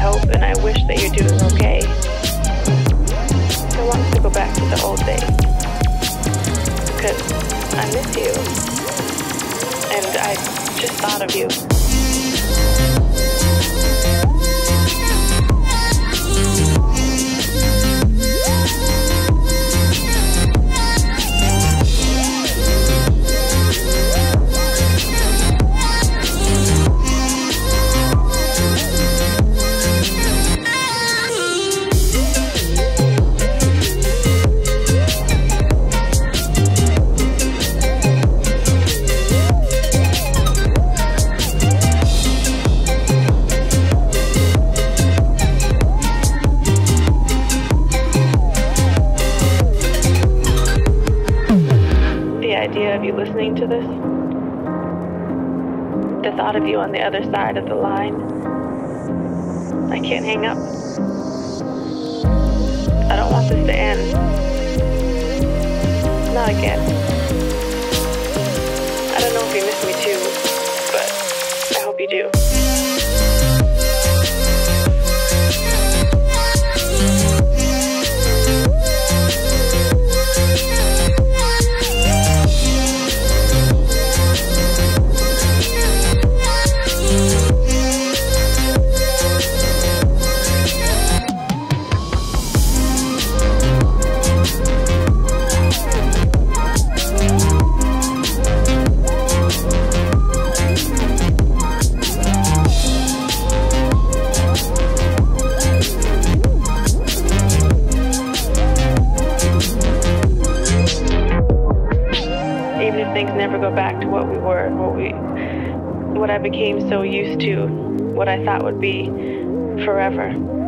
hope and I wish that you're doing okay. I want us to go back to the old days. Because I miss you. And I just thought of you. Of you listening to this, the thought of you on the other side of the line, I can't hang up. I don't want this to end. Not again. I don't know if you miss me too, but I hope you do. Things never go back to what we were, what I became so used to, what I thought would be forever.